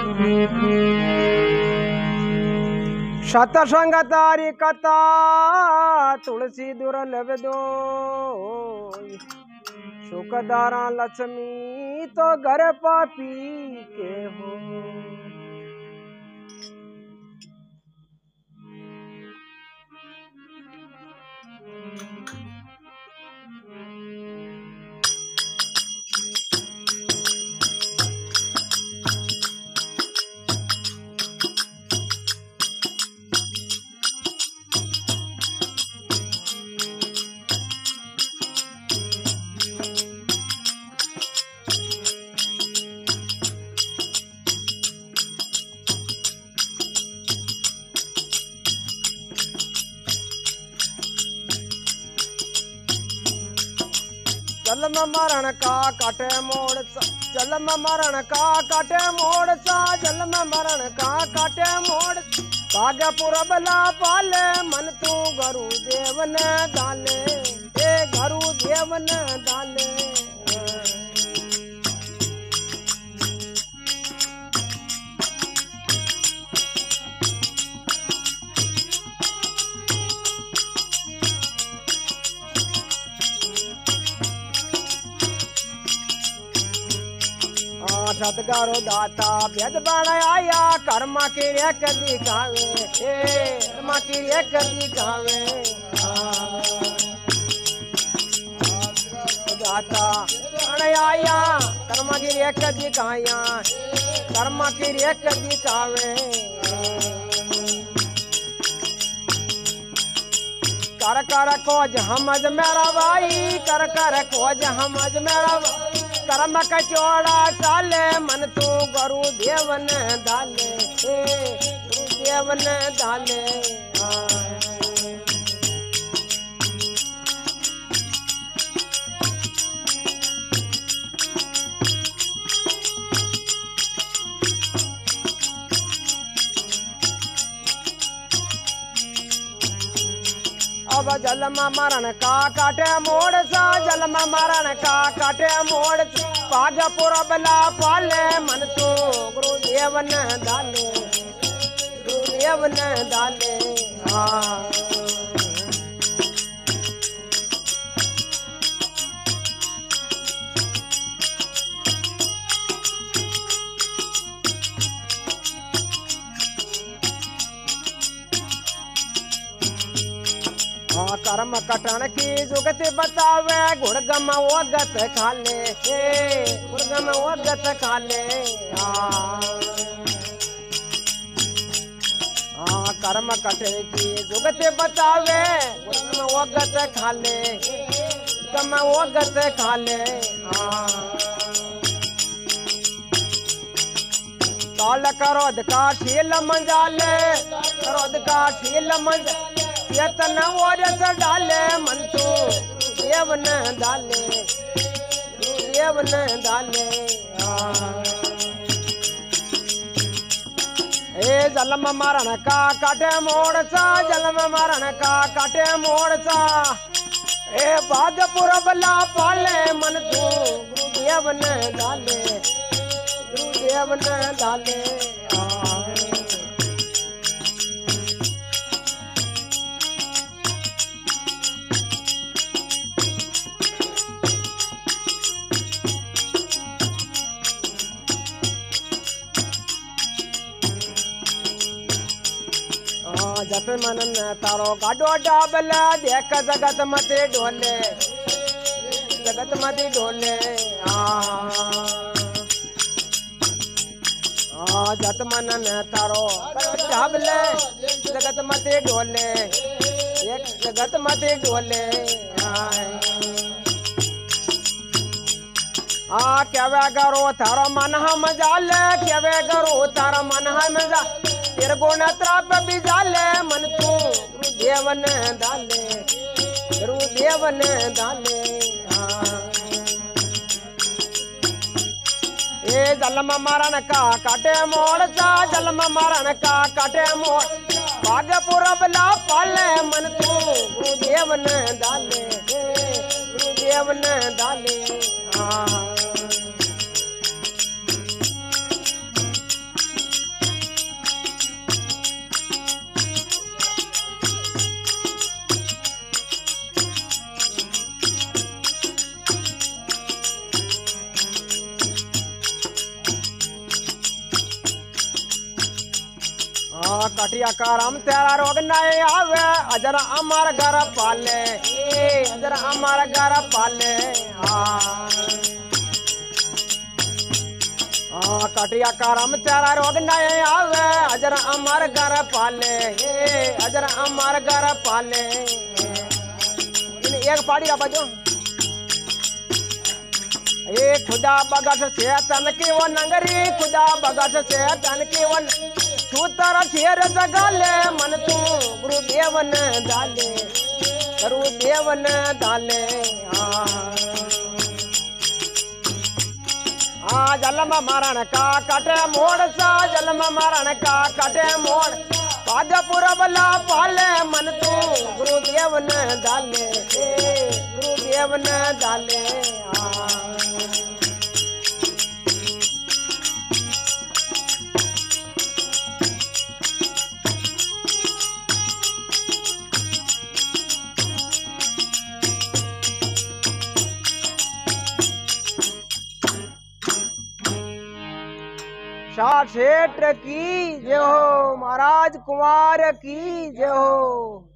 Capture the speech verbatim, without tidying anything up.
सतसंग तारी कथा तुलसी दुर्लभ दो सुखदारा लक्ष्मी तो घर पापी के हो। जलम मरण का काटे मोड़ सा, जलम मरण का काटे मोड़ सा, जलम मरण का काटे मोड़ भाग्य पुरबला पाले मन तू गुरु देव ने डाले ए गुरु देव ने डाले। सतगारो दाता भेद बन आया कर्म की एक दिखावे कर्म की एक दिखावे दाता बन आया कर्म की एक दिखाया कर्म की एक दिखावे। कर कर खोज हमज मेरा भाई कर कर खोज हमज मेरा कर्म कचोड़ा चाले मन तू गुरु देव ने डाले गुरु देव ने डाले। अब जलम मरण का काटे मोड़ सा, जलम मरण का काटे मोड़ भाग्य पुरबला पाले मन तू गुरु देव ने डाले गुरु देव ने डाले। हाँ हाँ कर्म कटन की जुगत बतावे गुड़गम ओगत खाले गुड़गम ओगत खाले। हाँ कर्म कटन की जुगत बतावे गुड़गम ओगत खाले गम ओगत खाले। काल क्रोध का शील मंजाले क्रोध का शील मंजाले यतन ओरस डाले मन तू देव ने डाले देव ने डाले। ए जलम मरण का काटे मोड़ सा, जलम मरण का काटे मोड़ सा ए भाग्य पुरबला पाले मन तू गुरु देव ने डाले गुरु देव ने डाले। जत मन तारो गाडो डाबल देख जगत मते ढोले जगत मते ढोले। हाँ जत मन तारो डाबल जगत मते ढोले एक जगत मते ढोले। हाँ क्या करो थारो मन हम जाले क्या करो थारो मन हम जा तेरे गुण त्राप भी जाले मन तू गुरु देव ने डाले गुरु देव ने डाले। ए जलम मरण का काटे मोड़ सा, जलम मरण का काटे मोड़ भाग्य पुरबला पाले मन तू गुरु देव ने डाले गुरु देव ने डाले। हाँ कटिया का राम तेरा रोग नहीं आवे अजर अमर घर पाले ए अजर अमर घर पाले हाँ हाँ कटिया का राम तेरा रोग नहीं आवे अजर अमर घर पाले ए अजर अमर घर पाले इन एक पाड़ी का बजो ए खुदा बगट से तन की वो नंगरी खुदा बगट से तन की वो छूतर शेर जगाले मन तू गुरुदेव ने डाले गुरुदेव ने डाले हाँ जन्म मरण का कटे मोड़ सा जन्म मरण का कटे मोड़ पादपुर बला पाले मन तू गुरुदेव ने डाले गुरुदेव ने डाले शाह सेठ की जय हो महाराज कुमार की जय हो।